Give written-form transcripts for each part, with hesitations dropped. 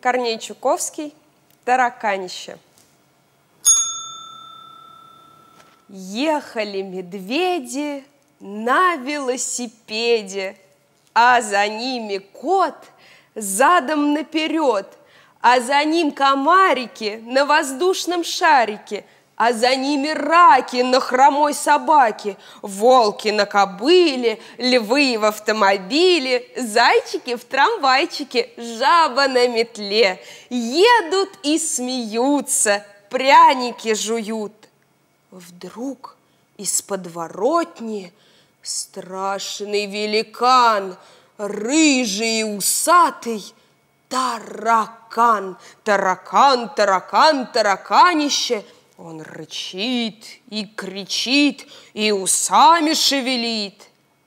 Корней Чуковский, «Тараканище». Ехали медведи на велосипеде, а за ними кот задом наперед, а за ним комарики на воздушном шарике, а за ними раки на хромой собаке, волки на кобыле, львы в автомобиле, зайчики в трамвайчике, жаба на метле. Едут и смеются, пряники жуют. Вдруг из подворотни страшный великан, рыжий и усатый, таракан, таракан, таракан, тараканище. Он рычит и кричит, и усами шевелит.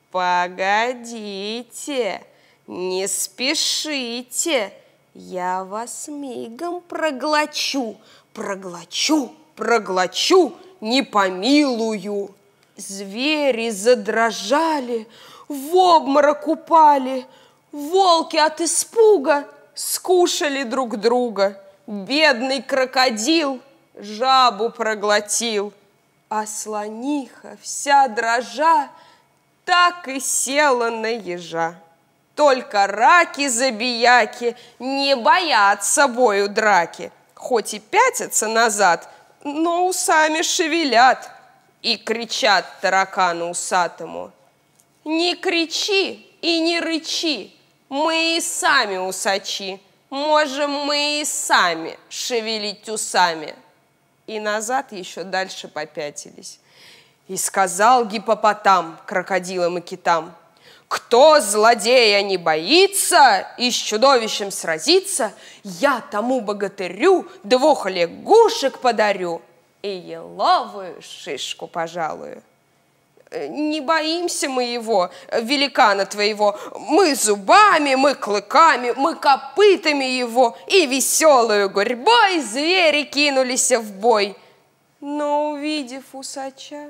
Погодите, не спешите, я вас мигом проглочу, проглочу, проглочу, не помилую. Звери задрожали, в обморок упали, волки от испуга скушали друг друга. Бедный крокодил жабу проглотил, а слониха, вся дрожа, так и села на ежа. Только раки-забияки не боятся бою драки, хоть и пятятся назад, но усами шевелят и кричат таракану усатому: «Не кричи и не рычи, мы и сами усачи, можем мы и сами шевелить усами». И назад еще дальше попятились. И сказал гиппопотам крокодилам и китам: «Кто злодея не боится и с чудовищем сразится, я тому богатырю 2 лягушек подарю и еловую шишку пожалую». Не боимся мы его, великана твоего, мы зубами, мы клыками, мы копытами его, и веселую гурьбой звери кинулись в бой. Но, увидев усача,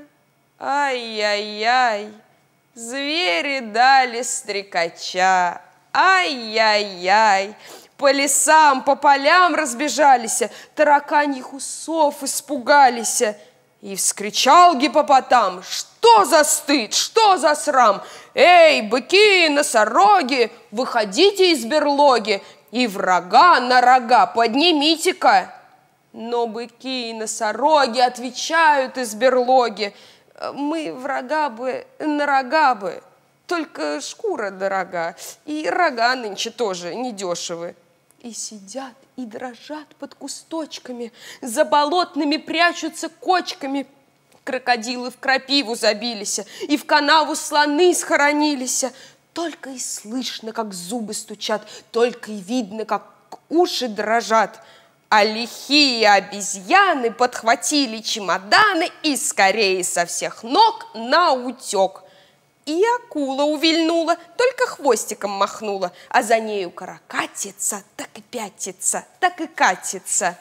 ай-яй-яй, звери дали стрекача, ай-яй-яй, по лесам, по полям разбежались, тараканьих усов испугались. И вскричал гиппопотам: «Что за стыд, что за срам? Эй, быки, носороги, выходите из берлоги и врага на рога поднимите-ка!» Но быки и носороги отвечают из берлоги: «Мы врага бы на рога бы, только шкура дорога, и рога нынче тоже недешевы». И сидят, и дрожат под кусточками, за болотными прячутся кочками. Крокодилы в крапиву забились, и в канаву слоны схоронились. Только и слышно, как зубы стучат, только и видно, как уши дрожат. А лихие обезьяны подхватили чемоданы и скорее со всех ног наутек. И акула увильнула, только хвостиком махнула, а за нею каракатица, так и пятится, так и катится.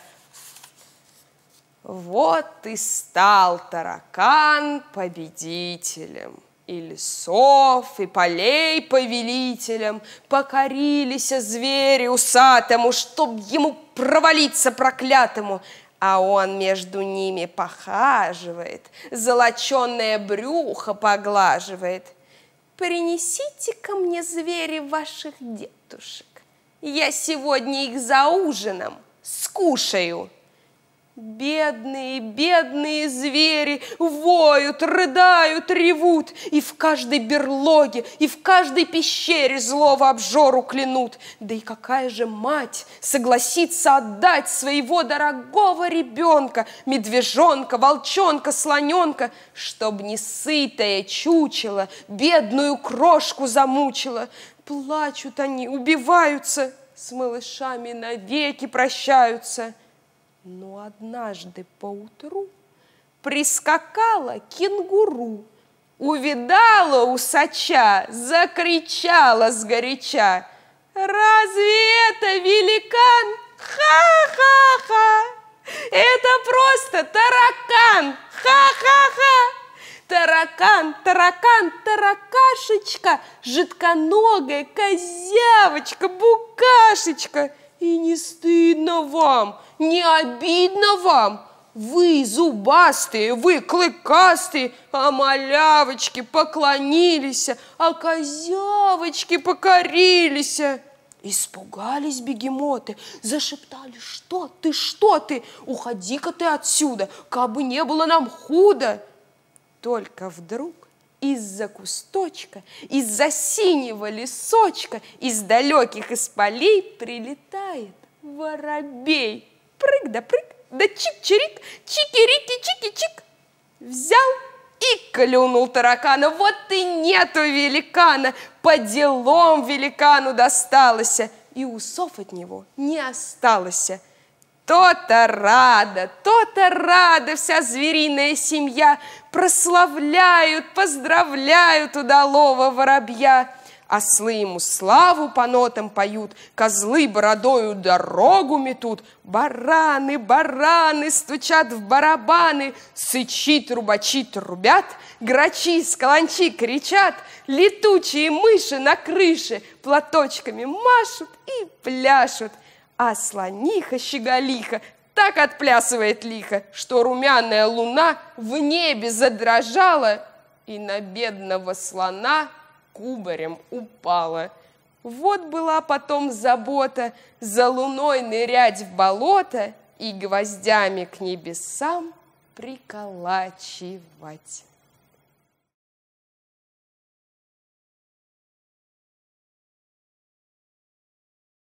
Вот и стал таракан победителем, и лесов, и полей повелителем. Покорились звери усатому, чтоб ему провалиться проклятому. А он между ними похаживает, золоченое брюхо поглаживает. «Принесите ко мне, звери, ваших детушек, я сегодня их за ужином скушаю». Бедные, бедные звери воют, рыдают, ревут, и в каждой берлоге, и в каждой пещере злого обжору клянут. Да и какая же мать согласится отдать своего дорогого ребенка, медвежонка, волчонка, слоненка, чтоб не сытое чучело бедную крошку замучило? Плачут они, убиваются, с малышами навеки прощаются. Но однажды поутру прискакала кенгуру, увидала усача, закричала сгоряча: «Разве это великан? Ха-ха-ха! Это просто таракан! Ха-ха-ха! Таракан, таракан, таракашечка, жидконогая козявочка, букашечка!» И не стыдно вам, не обидно вам? Вы зубастые, вы клыкастые, а малявочки поклонились, а козявочки покорились. Испугались бегемоты, зашептали: что ты, уходи-ка ты отсюда, кабы не было нам худо. Только вдруг из-за кусточка, из-за синего лесочка, из далеких исполей прилетает воробей. Прыг да прыг, да чик-чирик, чики-рики, чики-чик. Взял и клюнул таракана. Вот и нету великана, по делам великану досталось, и усов от него не осталось. То-то рада вся звериная семья, прославляют, поздравляют удалого воробья. Ослы ему славу по нотам поют, козлы бородою дорогу метут, бараны стучат в барабаны, сычи, трубачи трубят, грачи с каланчи кричат, летучие мыши на крыше платочками машут и пляшут. А слониха-щеголиха так отплясывает лихо, что румяная луна в небе задрожала и на бедного слона кубарем упала. Вот была потом забота за луной нырять в болото и гвоздями к небесам приколачивать.